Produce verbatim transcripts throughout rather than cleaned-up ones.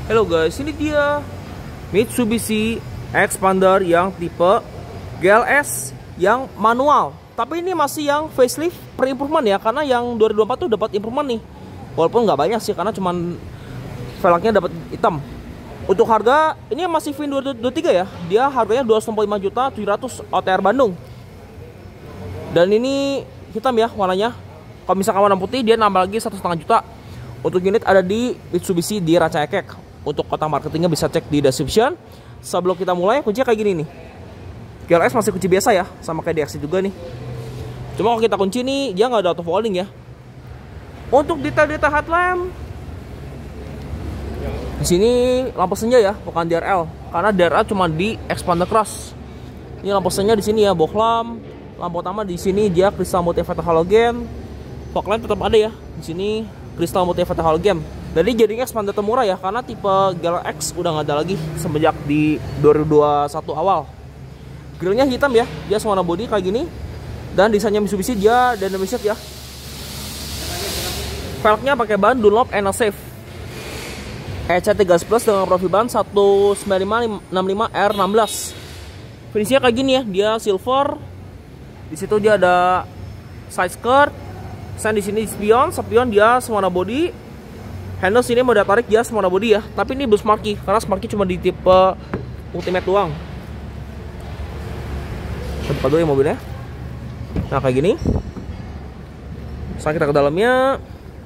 Halo guys, ini dia Mitsubishi Xpander yang tipe G L S yang manual. Tapi ini masih yang facelift per improvement ya, karena yang dua ribu dua puluh empat tuh dapat improvement nih. Walaupun nggak banyak sih, karena cuman velgnya dapat hitam. Untuk harga ini masih VIN dua ribu dua puluh tiga ya. Dia harganya dua ratus enam puluh lima juta tujuh ratus O T R Bandung. Dan ini hitam ya warnanya. Kalau misalkan warna putih dia nambah lagi satu setengah juta. Untuk unit ada di Mitsubishi di Ranca Ekek. Untuk kotak marketingnya bisa cek di description. Sebelum kita mulai, kuncinya kayak gini nih. G L S masih kunci biasa ya, sama kayak D X juga nih. Cuma kalau kita kunci nih, dia nggak ada auto folding ya. Untuk detail-detail headlamp, di sini lampu senja ya, bukan D R L. Karena D R L cuma di Xpander Cross. Ini lampu senja di sini ya, box lamp. Lampu utama di sini dia kristal multivital halogen. Fog lamp tetap ada ya. Di sini kristal multivital halogen. Jadi jadinya Xpander termurah ya, karena tipe G L X udah nggak ada lagi semenjak di dua ribu dua puluh satu awal. Grillnya hitam ya, dia warna body kayak gini. Dan desainnya Mitsubishi dia dynamic shift ya. Velgnya pakai ban Dunlop N L Safe E C tiga belas plus dengan profil ban satu sembilan lima enam lima R enam belas. Finishnya kayak gini ya, dia silver. Di situ dia ada side skirt. Sen di sini spion, spion dia warna body. Handle sini mau tarik dia warna body ya. Tapi ini belum Smarky, karena Smarky cuma di tipe Ultimate doang. Kita buka dulu ya mobilnya. Nah kayak gini. Sekarang kita ke dalamnya.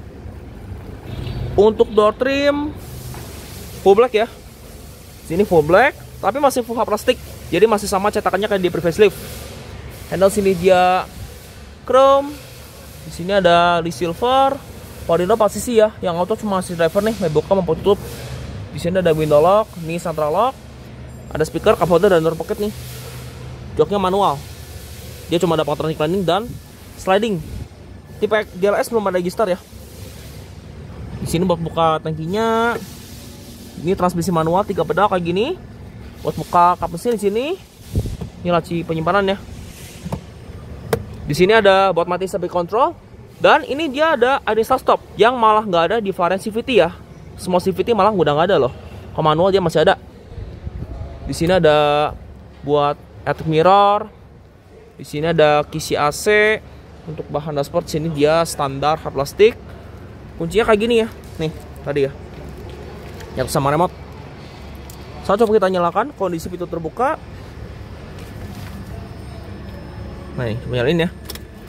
Untuk door trim full black ya. Sini full black, tapi masih full plastik. Jadi masih sama cetakannya kayak di pre-facelift. Handle sini dia chrome. Di sini ada di silver. Power window posisi ya, yang auto cuma si driver nih, buka mampu tutup. Di sini ada window lock, ini central lock. Ada speaker, cup holder dan door pocket nih. Joknya manual. Dia cuma ada pattern reclining dan sliding. Tipe G L S belum ada register ya. Di sini buat buka tangkinya. Ini transmisi manual tiga pedal kayak gini. Buat buka kap mesin di sini. Ini laci penyimpanan ya. Di sini ada buat mati stability control. Dan ini dia ada identitas stop yang malah nggak ada di varian C V T ya. Semua C V T malah udah nggak ada loh. Kalau manual dia masih ada. Di sini ada buat electric mirror. Di sini ada kisi A C. Untuk bahan dashboard sini dia standar hard plastik. Kuncinya kayak gini ya. Nih tadi ya. Nyatu sama remote. Saya coba kita nyalakan, kondisi pintu terbuka. Nah, ini coba nyalain ya.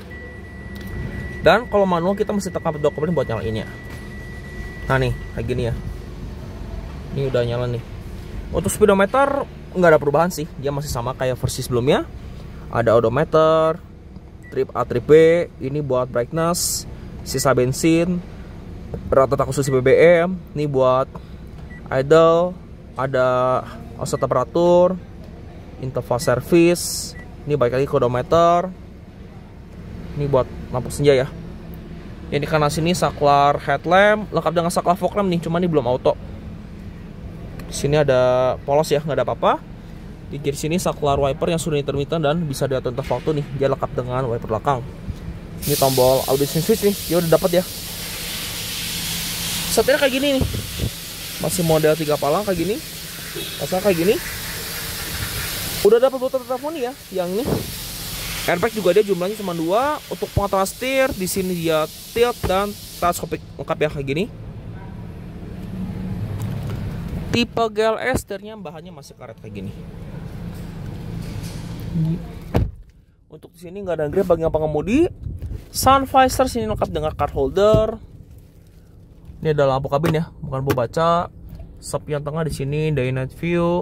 Dan kalau manual kita mesti tekan pedal buat nyalainnya. Nah nih, kayak gini ya. Ini udah nyala nih. Untuk speedometer nggak ada perubahan sih, dia masih sama kayak versi sebelumnya. Ada odometer, trip A, trip B. Ini buat brightness, sisa bensin, rata khusus B B M. Ini buat idle, ada offset temperatur, interval service. Ini balik lagi ke odometer. Ini buat lampu senja ya. Ini karena sini saklar headlamp lengkap dengan saklar fog lamp nih, cuma ini belum auto. Di sini ada polos ya, nggak ada apa-apa. Di kiri sini saklar wiper yang sudah intermittent dan bisa diatur waktu nih. Dia lengkap dengan wiper belakang. Ini tombol audio switch nih, dia udah dapat ya. Setirnya kayak gini nih. Masih model tiga palang kayak gini. Pasang kayak gini. Udah dapat button telepon ya, yang ini. Airbag juga dia jumlahnya cuma dua. Untuk pengaturan setir di sini dia tilt dan teleskopik lengkap ya kayak gini. Tipe G L S setirnya bahannya masih karet kayak gini. Untuk di sini nggak ada grip bagi yang pengemudi. Sun visor sini lengkap dengan card holder. Ini ada lampu kabin ya, bukan lampu baca. Sub yang tengah di sini day night view.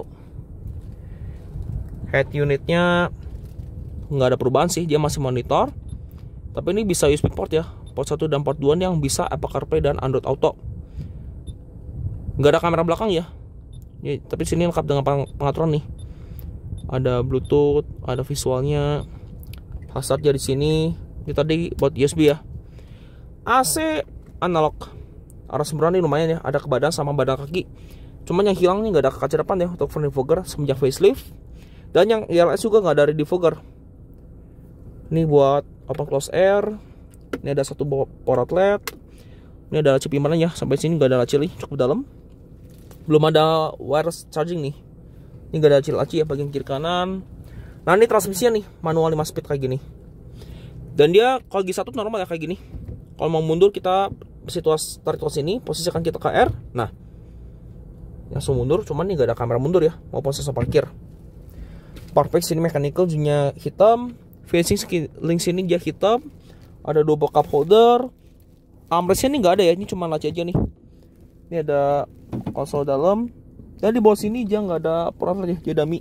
Head unitnya nggak ada perubahan sih, dia masih monitor. Tapi ini bisa U S B port ya, port satu dan port dua yang bisa Apple CarPlay dan Android Auto. Nggak ada kamera belakang ya, ya tapi sini lengkap dengan pengaturan nih. Ada Bluetooth, ada visualnya. Hazardnya di sini. Ini tadi buat U S B ya. A C analog. Arah semburan ini lumayan ya, ada ke badan sama badan kaki. Cuman yang hilang nih nggak ada kaca depan ya untuk front defogger semenjak facelift. Dan yang G L S juga nggak ada defogger. Ini buat open close air. Ini ada satu power outlet. Ini ada laci penyimpanan ya. Sampai sini nggak ada laci lagi, cukup dalam. belum ada wireless charging nih. Ini gak ada laci ya bagian kiri kanan. Nah ini transmisinya nih manual lima speed kayak gini. Dan dia kalau G satu normal ya kayak gini. Kalau mau mundur kita situasi tarik ke sini, posisikan kita ke R. Nah, langsung mundur. Cuman ini gak ada kamera mundur ya. Mau posisi parkir. Perfect sini mechanical nya hitam. Facing link sini dia hitam. Ada double cup holder. Armrestnya ini nggak ada ya. Ini cuma laci aja nih. Ini ada konsol dalam. Dan di bawah sini dia nggak ada peron aja. Dia dummy.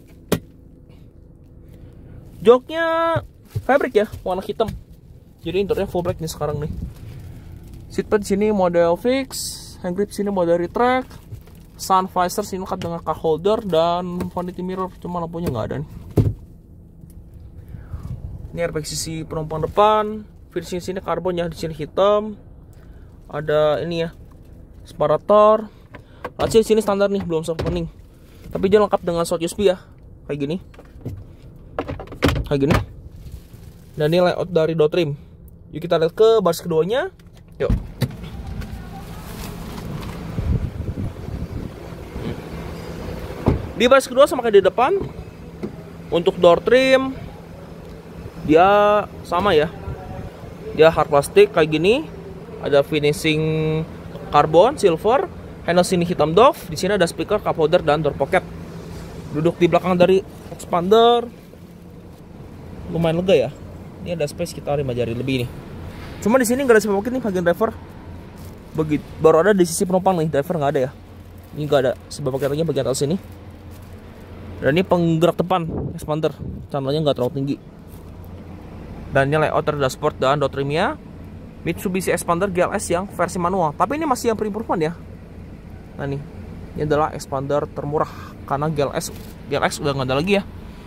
Joknya fabric ya, warna hitam. Jadi interiornya full black nih sekarang nih. Seatbelt sini model fix, hand grip sini model retract, sun visor sini lengkap dengan cup holder dan vanity mirror, cuma lampunya nggak ada nih. Ini airbag sisi penumpang depan, finishing sini karbon ya, di sini hitam. Ada ini ya, separator. Laci sini standar nih, belum soft opening. Tapi dia lengkap dengan slot U S B ya, kayak gini. Kayak gini. Dan ini layout dari door trim. Yuk kita lihat ke baris keduanya. Yuk. Di baris kedua sama kayak di depan. Untuk door trim dia sama ya. Dia hard plastik kayak gini. Ada finishing karbon silver. Handle sini hitam doff. Di sini ada speaker, cup holder dan door pocket. Duduk di belakang dari expander. Lumayan lega ya. Ini ada space sekitar lima jari lebih nih. Cuma di sini nggak ada space pocket nih bagian driver. Begitu baru ada di sisi penumpang nih, driver nggak ada ya. Ini nggak ada space pocket lagi bagian atas sini. Dan ini penggerak depan expander, channelnya nggak terlalu tinggi. Dan ini layout dari dashboard dan door trimnya Mitsubishi Expander G L S yang versi manual. Tapi ini masih yang pre-improvement ya. Nah nih, ini adalah expander termurah karena G L S G L X udah nggak ada lagi ya.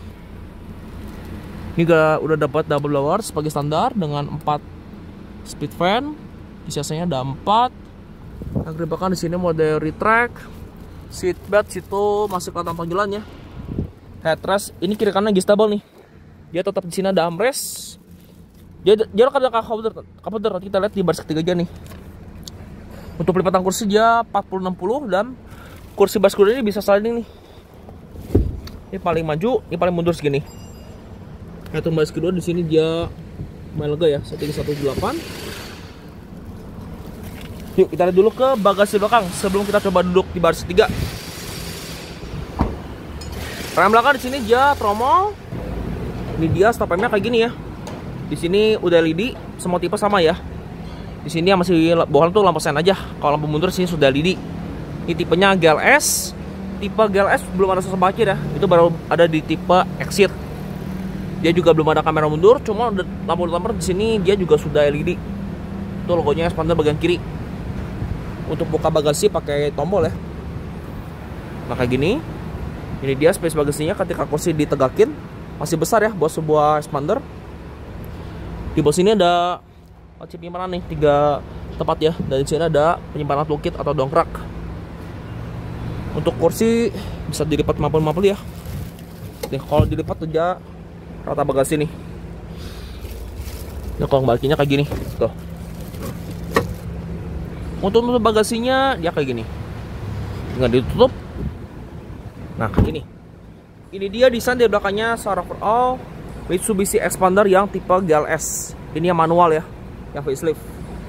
Ini gak, udah dapat double blower sebagai standar dengan empat speed fan. Di sisanya ada empat. Yang kerebakan di sini model retract. Seat belt situ masih kelihatan tonjolan ya. Headrest ini kiri kanan adjustable nih. Dia tetap di sini ada armrest. Dia dia ada cup holder. Cup holder kita lihat di baris ketiga aja nih. Untuk pelipatan kursi dia empat puluh enam puluh dan kursi baris kedua ini bisa sliding nih. Ini paling maju, ini paling mundur segini. Untuk baris kedua di sini dia lumayan lega ya, setting seratus delapan. Yuk kita lihat dulu ke bagasi belakang sebelum kita coba duduk di baris ketiga. Rem belakang di sini dia tromol. Ini dia stop remnya kayak gini ya. Di sini udah L E D, semua tipe sama ya. Di sini yang masih bawah tuh lampu sen aja. Kalau lampu mundur sini sudah L E D. Ini tipenya G L S. Tipe G L S belum ada sensor parkir ya. Itu baru ada di tipe Exit. Dia juga belum ada kamera mundur, cuma lampu-lampu di sini dia juga sudah L E D. Itu logonya expander bagian kiri. Untuk buka bagasi pakai tombol ya. Nah kayak gini. Ini dia space bagasinya ketika kursi ditegakin masih besar ya buat sebuah expander. Di bawah sini ada laci penyimpanan nih, tiga tempat ya. Dan di sini ada penyimpanan toolkit atau dongkrak. Untuk kursi bisa dilipat lima puluh lima puluh ya. Nih kalau dilipat aja rata bagasi nih. Nah kalau balikinnya kayak gini tuh. Untuk nutup bagasinya dia kayak gini, tinggal ditutup. Nah kayak gini. Ini dia desain di belakangnya secara overall Mitsubishi Expander yang tipe G L S. Ini yang manual ya, yang facelift.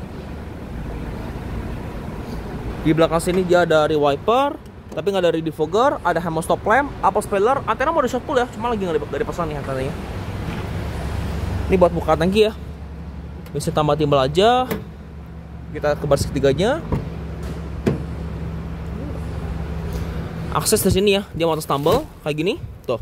Di belakang sini dia ada rear wiper, tapi nggak ada rear defogger, ada helm stop lamp, apple spoiler, antena mode short pull ya, cuma lagi nggak dari pasang nih antenanya. Ini buat buka tangki ya, bisa tambah timbal aja. Kita ke baris ketiganya. Akses di sini ya, dia mau atas tumble kayak gini, tuh.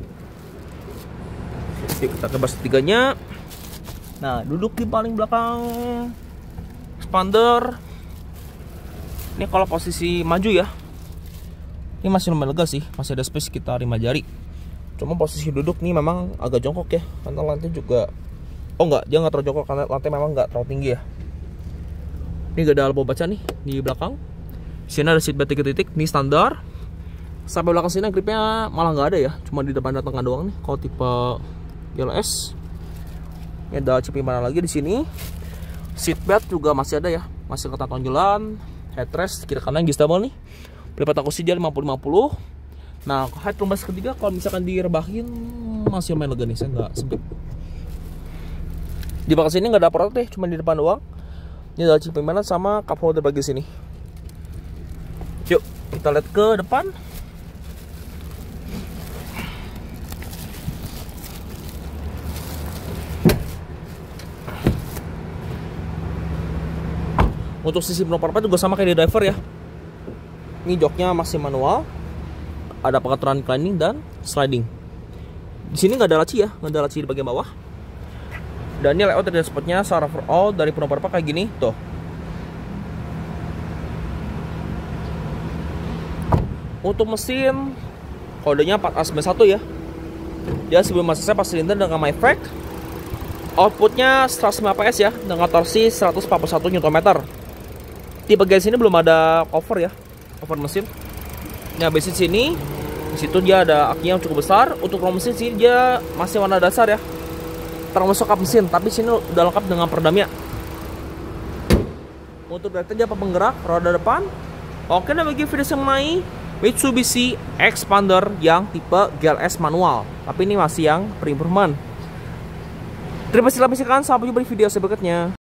Yuk kita ke baris ketiganya. Nah, duduk di paling belakang expander. Ini kalau posisi maju ya. Ini masih lumayan lega sih, masih ada space sekitar lima jari. Cuma posisi duduk nih memang agak jongkok ya, karena lantai juga. Oh enggak, dia nggak terlalu jongkok karena lantai memang nggak terlalu tinggi ya. Ini gak ada lampu baca nih di belakang. Di sini ada seatbelt tiga titik, ini standar. Sampai belakang sini gripnya malah nggak ada ya, cuma di depan dan tengah doang nih. Kalau tipe G L S. Ini ada chip penyimpanan lagi di sini. Seatbelt juga masih ada ya, masih ketat tonjolan. Headrest kiri kanan adjustable nih. Pendapat aku sih dia lima puluh lima puluh. Nah, height tumbas ketiga kalau misalkan direbahin masih main lega nih, saya nggak sempit. Di bagian sini nggak ada aparat deh, cuma di depan doang. Ini adalah chip penyimpanan sama cup holder bagian sini. Yuk, kita lihat ke depan. Untuk sisi penopor juga sama kayak di driver ya. Ini joknya masih manual. Ada pengaturan climbing dan sliding. Di sini nggak ada laci ya, nggak ada laci di bagian bawah. Dan ini layout dari dashboardnya secara overall dari penopor kayak gini tuh. Untuk mesin kodenya empat A sembilan satu ya. Dia sebelum masuk saya pas silinder dengan Myframe. Outputnya seratus lima P S ya, dengan torsi seratus empat puluh satu Newton meter. Di bagian sini belum ada cover ya, cover mesin. Nah, basic sini, di situ dia ada akinya yang cukup besar. Untuk roll mesin sih dia masih warna dasar ya, termasuk kap mesin, tapi sini udah lengkap dengan peredamnya. Untuk drive dia apa penggerak, roda depan. Oke, dan bagi video yang mengenai Mitsubishi Xpander yang tipe G L S manual, tapi ini masih yang pre-improvement. Terima kasih telah menyaksikan, sampai jumpa di video berikutnya.